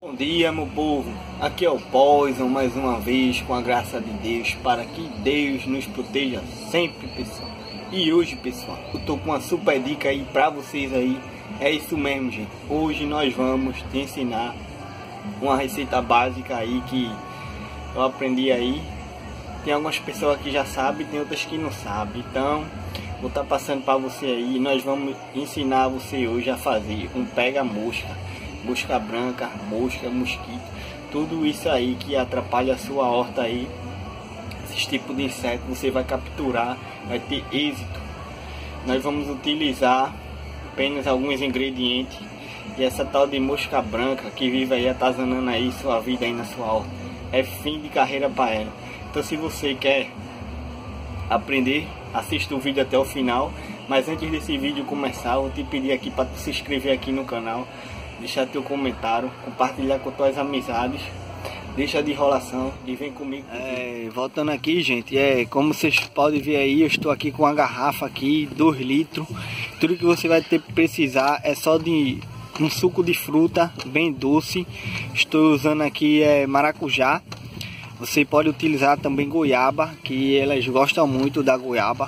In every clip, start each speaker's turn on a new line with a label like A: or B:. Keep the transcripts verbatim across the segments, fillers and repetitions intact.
A: Bom dia, meu povo, aqui é o Poison mais uma vez com a graça de Deus, para que Deus nos proteja sempre, pessoal. E hoje, pessoal, eu tô com uma super dica aí pra vocês aí. É isso mesmo, gente. Hoje nós vamos te ensinar uma receita básica aí que eu aprendi aí. Tem algumas pessoas que já sabem, tem outras que não sabem. Então, vou estar passando para você aí. Nós vamos ensinar você hoje a fazer um pega-mosca, mosca branca, mosca, mosquito, tudo isso aí que atrapalha a sua horta aí. Esses tipos de inseto você vai capturar, vai ter êxito. Nós vamos utilizar apenas alguns ingredientes. E essa tal de mosca branca que vive aí atazanando aí sua vida aí na sua horta, é fim de carreira para ela. Então, se você quer aprender, assista o vídeo até o final. Mas antes desse vídeo começar, eu vou te pedir aqui para se inscrever aqui no canal, deixar teu comentário, compartilhar com tuas amizades, deixa de enrolação e vem comigo. É, voltando aqui, gente, é como vocês podem ver aí, eu estou aqui com uma garrafa aqui, dois litros. Tudo que você vai ter que precisar é só de um suco de fruta bem doce. Estou usando aqui é maracujá. Você pode utilizar também goiaba, que elas gostam muito da goiaba.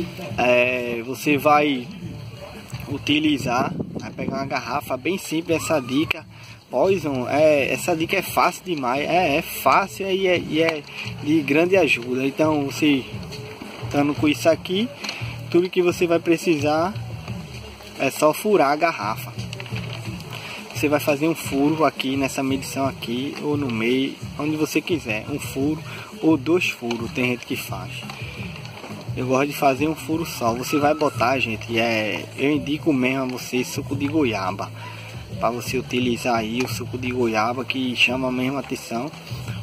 A: É, você vai utilizar, vai pegar uma garrafa bem simples. Essa dica, Poison, é, essa dica é fácil demais, é, é fácil e é, e é de grande ajuda. Então, você estando com isso aqui, tudo que você vai precisar é só furar a garrafa. Você vai fazer um furo aqui nessa medição aqui, ou no meio, onde você quiser, um furo ou dois furos, tem gente que faz. Eu gosto de fazer um furo só. Você vai botar, gente, é, eu indico mesmo a você suco de goiaba, para você utilizar aí o suco de goiaba, que chama a mesma atenção.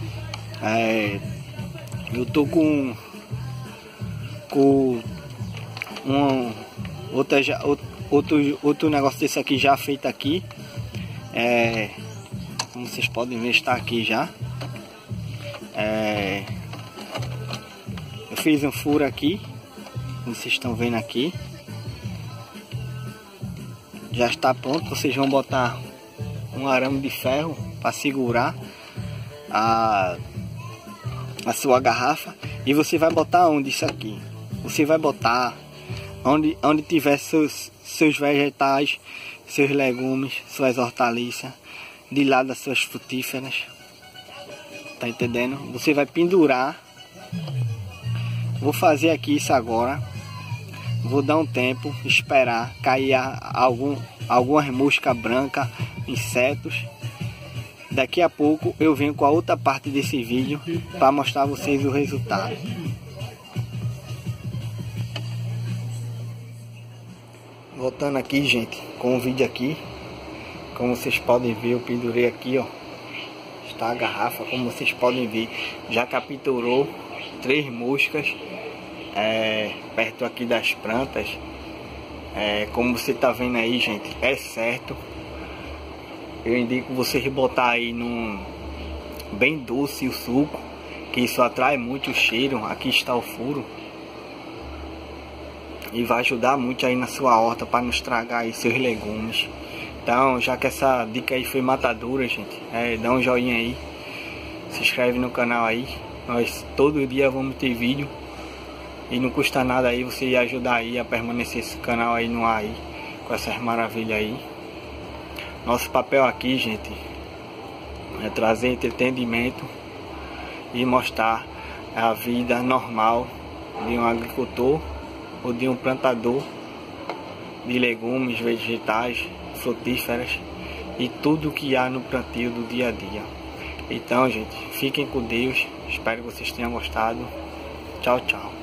A: É, eu tô com com um outra, outro outro negócio desse aqui já feito aqui. É, como vocês podem ver, está aqui já. É, eu fiz um furo aqui, como vocês estão vendo aqui. Já está pronto. Vocês vão botar um arame de ferro para segurar a, a sua garrafa. E você vai botar onde isso aqui? Você vai botar onde, onde tiver seus, seus vegetais, seus legumes, suas hortaliças, de lado das suas frutíferas. Tá entendendo? Você vai pendurar. Vou fazer aqui isso agora. Vou dar um tempo, esperar cair algum, algumas moscas brancas, insetos. Daqui a pouco eu venho com a outra parte desse vídeo para mostrar a vocês o resultado. Voltando aqui, gente, com o vídeo aqui. Como vocês podem ver, eu pendurei aqui, ó. Está a garrafa, como vocês podem ver, já capturou três moscas é, perto aqui das plantas. É, como você tá vendo aí, gente, é certo. Eu indico vocês botar aí num bem doce o suco, que isso atrai muito o cheiro. Aqui está o furo. E vai ajudar muito aí na sua horta para não estragar aí seus legumes. Então, já que essa dica aí foi matadora, gente, é, dá um joinha aí, se inscreve no canal aí. Nós todo dia vamos ter vídeo e não custa nada aí você ajudar aí a permanecer esse canal aí no ar aí, com essas maravilhas aí. Nosso papel aqui, gente, é trazer entretenimento e mostrar a vida normal de um agricultor ou de um plantador de legumes, vegetais, frutíferas e tudo que há no plantio do dia a dia. Então, gente, fiquem com Deus. Espero que vocês tenham gostado. Tchau, tchau.